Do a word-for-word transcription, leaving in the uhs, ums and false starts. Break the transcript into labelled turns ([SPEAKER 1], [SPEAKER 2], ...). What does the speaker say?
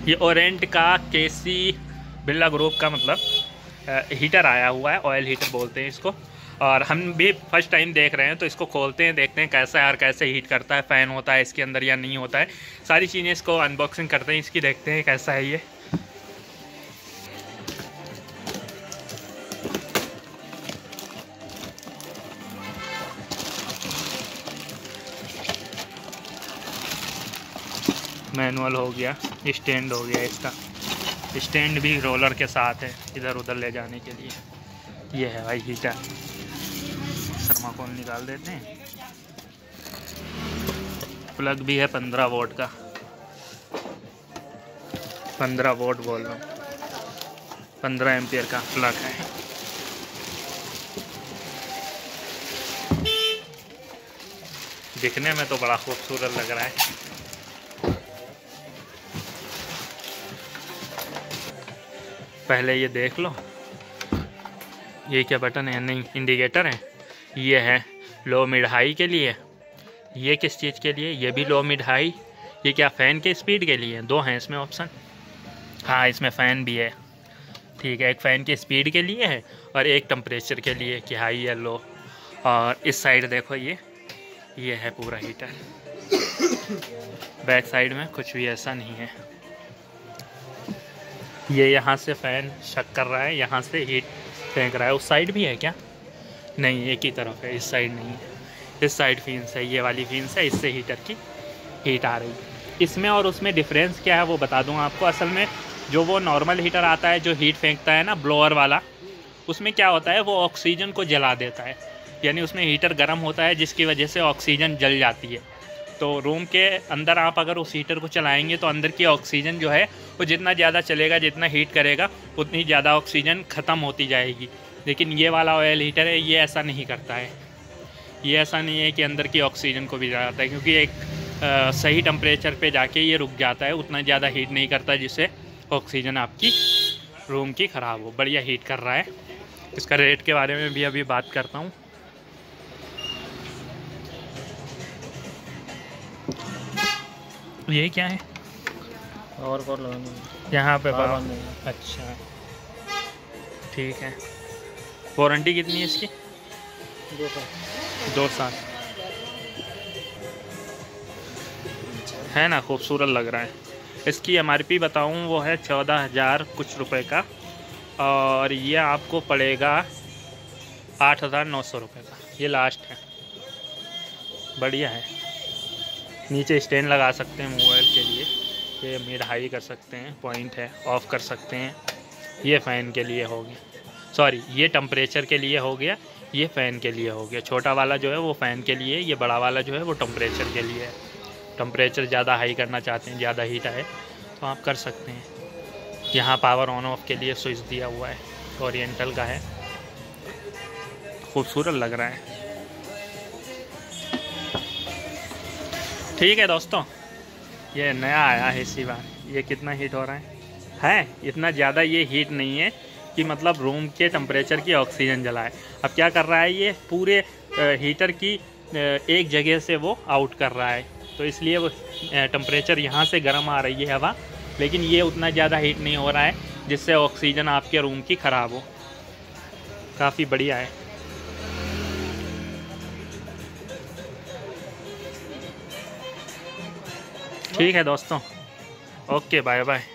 [SPEAKER 1] ये ओरेंट का केसी बिरला ग्रुप का मतलब हीटर आया हुआ है, ऑयल हीटर बोलते हैं इसको। और हम भी फर्स्ट टाइम देख रहे हैं, तो इसको खोलते हैं, देखते हैं कैसा है और कैसे हीट करता है, फ़ैन होता है इसके अंदर या नहीं होता है, सारी चीज़ें इसको अनबॉक्सिंग करते हैं इसकी, देखते हैं कैसा है ये। मैनुअल हो गया, स्टैंड हो गया, इसका स्टैंड भी रोलर के साथ है इधर उधर ले जाने के लिए। ये है भाई हीटर, थर्माकोल निकाल देते हैं। प्लग भी है पंद्रह वोल्ट का, पंद्रह वोल्ट बोल रहा हूँ, पंद्रह एम्पियर का प्लग है। दिखने में तो बड़ा खूबसूरत लग रहा है। पहले ये देख लो, ये क्या बटन है? नहीं, इंडिकेटर है। ये है लो मिड हाई के लिए। ये किस चीज़ के लिए? ये भी लो मिड हाई। ये क्या फ़ैन के स्पीड के लिए? दो हैं इसमें ऑप्शन। हाँ, इसमें फ़ैन भी है, ठीक है। एक फ़ैन की स्पीड के लिए है और एक टेम्परेचर के लिए कि हाई या लो। और इस साइड देखो, ये ये है पूरा हीटर। बैक साइड में कुछ भी ऐसा नहीं है। ये यहाँ से फ़ैन शक कर रहा है, यहाँ से हीट फेंक रहा है। उस साइड भी है क्या? नहीं, एक ही तरफ है, इस साइड नहीं है। इस साइड फिन्स है, ये वाली फिन्स है, इससे हीटर की हीट आ रही है। इसमें और उसमें डिफरेंस क्या है वो बता दूँ आपको। असल में जो वो नॉर्मल हीटर आता है जो हीट फेंकता है ना, ब्लोअर वाला, उसमें क्या होता है, वो ऑक्सीजन को जला देता है। यानी उसमें हीटर गर्म होता है जिसकी वजह से ऑक्सीजन जल जाती है। तो रूम के अंदर आप अगर उस हीटर को चलाएंगे तो अंदर की ऑक्सीजन जो है वो जितना ज़्यादा चलेगा, जितना हीट करेगा, उतनी ज़्यादा ऑक्सीजन ख़त्म होती जाएगी। लेकिन ये वाला ऑयल हीटर है, ये ऐसा नहीं करता है। ये ऐसा नहीं है कि अंदर की ऑक्सीजन को भी जलाता है, क्योंकि एक आ, सही टेम्परेचर पे जाके ये रुक जाता है, उतना ज़्यादा हीट नहीं करता जिससे ऑक्सीजन आपकी रूम की ख़राब हो। बढ़िया हीट कर रहा है। इसका रेट के बारे में भी अभी बात करता हूँ। ये क्या है?
[SPEAKER 2] और कौन लगानी
[SPEAKER 1] यहाँ पे
[SPEAKER 2] बाबा?
[SPEAKER 1] अच्छा, ठीक है। वारंटी कितनी है इसकी?
[SPEAKER 2] दो साल।
[SPEAKER 1] दो साल है ना, खूबसूरत लग रहा है। इसकी एम आर पी बताऊँ, वो है चौदह हज़ार कुछ रुपए का, और ये आपको पड़ेगा आठ हज़ार नौ सौ रुपये का। ये लास्ट है, बढ़िया है। नीचे स्टैंड लगा सकते हैं मोबाइल के लिए, ये मिड हाई कर सकते हैं, पॉइंट है, ऑफ़ कर सकते हैं। ये फ़ैन के लिए हो गया, सॉरी ये टेम्परेचर के लिए हो गया, ये फ़ैन के लिए हो गया। छोटा वाला जो है वो फ़ैन के लिए, ये बड़ा वाला जो है वो टेम्परेचर के लिए है। टेम्परेचर ज़्यादा हाई करना चाहते हैं, ज़्यादा हीट आए तो आप कर सकते हैं। यहाँ पावर ऑन ऑफ के लिए स्विच दिया हुआ है, ओरिएंटल का है, खूबसूरत लग रहा है। ठीक है दोस्तों, ये नया आया है इसी बार। ये कितना हीट हो रहा है? है इतना ज़्यादा ये हीट नहीं है कि मतलब रूम के टेम्परेचर की ऑक्सीजन जलाए। अब क्या कर रहा है, ये पूरे हीटर की एक जगह से वो आउट कर रहा है, तो इसलिए वो टेम्परेचर यहाँ से गर्म आ रही है हवा, लेकिन ये उतना ज़्यादा हीट नहीं हो रहा है जिससे ऑक्सीजन आपके रूम की ख़राब हो। काफ़ी बढ़िया है। ठीक है दोस्तों, ओके, बाय बाय।